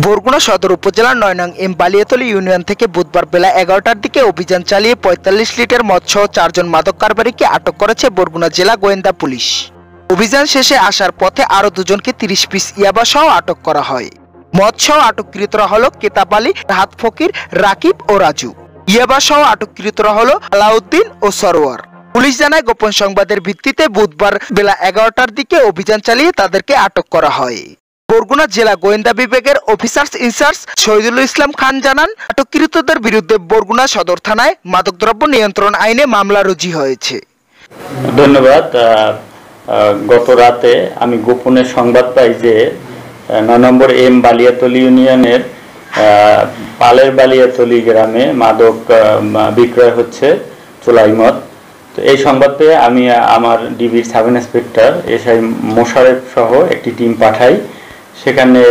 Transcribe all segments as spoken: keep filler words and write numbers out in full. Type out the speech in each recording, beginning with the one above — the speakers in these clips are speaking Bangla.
বরগুনা সদর উপজেলার নয় নং এম বালিয়াতলী ইউনিয়ন থেকে বুধবার বেলা এগারোটার দিকে অভিযান চালিয়ে পঁয়তাল্লিশ লিটার মদ সহ চারজন মাদক কারবারিকে আটক করেছে বরগুনা জেলা গোয়েন্দা পুলিশ। অভিযান শেষে আসার পথে আরো দুজনকে তিরিশ পিস ইয়াবা সহ আটক করা হয়। মদ সহ আটককৃতরা হলো কেতাব আলী, রাহাত ফকির, রাকিব ও রাজু। ইয়াবা সহ আটককৃতরা হলো আলাউদ্দিন ও সরোয়ার। পুলিশ জানায় গোপন সংবাদের ভিত্তিতে বুধবার বেলা এগারোটার দিকে অভিযান চালিয়ে তাদেরকে আটক করা হয়। বরগুনা জেলা গোয়েন্দা বিভাগের অফিসার্স ইনচার্জ শহীদুল ইসলাম খান জানান, আটককৃতদের বিরুদ্ধে বরগুনা সদর থানায় মাদকদ্রব্য নিয়ন্ত্রণ আইনে মামলা রুজু হয়েছে। ধন্যবাদ। গত রাতে আমি গোপনে সংবাদ পাই যে নয় নম্বর এম বালিয়াতলী ইউনিয়নের পালের বালিয়াতলী গ্রামে মাদক বিক্রয় হচ্ছে, চোলাই মদ। তো এই সংবাদ পেয়ে আমি আমার ডিবির সাব ইন্সপেক্টর এসআই মোশারেফ সহ একটি টিম পাঠাই। সেখানে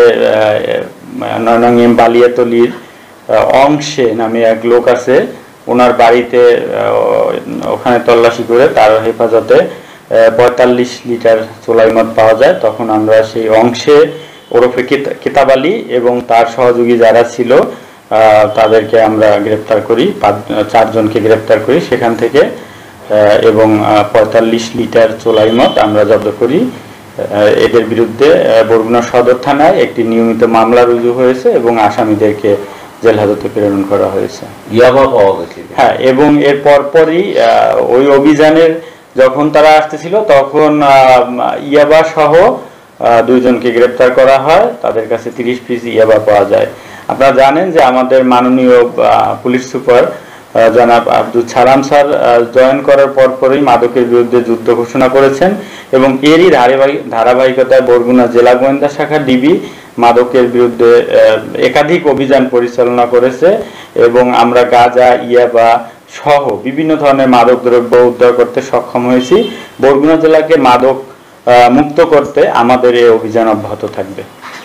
নয় নং এম বালিয়াতলীর অংশে নামে এক লোক আছে, ওনার বাড়িতে ওখানে তল্লাশি করে তার হেফাজতে পঁয়তাল্লিশ লিটার চোলাই মদ পাওয়া যায়। তখন আমরা সেই অংশে ওরফে কেতাব আলী এবং তার সহযোগী যারা ছিল তাদেরকে আমরা গ্রেপ্তার করি, চারজনকে গ্রেপ্তার করি সেখান থেকে, এবং পঁয়তাল্লিশ লিটার চোলাই মদ আমরা জব্দ করি। এদের বিরুদ্ধে বরগুনা সদর থানায় একটি নিয়মিত মামলা রুজু হয়েছে এবং আসামিদেরকে জেল হাজতে প্রেরণ করা হয়েছে। হ্যাঁ, এবং এর পরপরই ওই অভিযানের যখন তারা আসতেছিল তখন ইয়াবা সহ দুইজনকে গ্রেপ্তার করা হয়। তাদের কাছে তিরিশ পিস ইয়াবা পাওয়া যায়। আপনারা জানেন যে আমাদের মাননীয় পুলিশ সুপার জনাব আব্দুল সালাম স্যার জয়েন করার পরপরই মাদকের বিরুদ্ধে যুদ্ধ ঘোষণা করেছেন এবং এরই ধারাবাহিকতায় বরগুনা জেলা গোয়েন্দা শাখা ডিবি মাদকের বিরুদ্ধে একাধিক অভিযান পরিচালনা করেছে এবং আমরা গাঁজা, ইয়াবা সহ বিভিন্ন ধরনের মাদক দ্রব্য উদ্ধার করতে সক্ষম হয়েছি। বরগুনা জেলাকে মাদক মুক্ত করতে আমাদের এই অভিযান অব্যাহত থাকবে।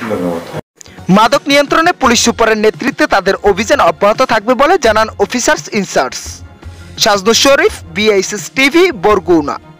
মাদক নিয়ন্ত্রণে পুলিশ সুপারের নেতৃত্বে তাদের অভিযান অব্যাহত থাকবে বলে জানান officers in charge. Sajdul Sharif, BSS TV, Barguna.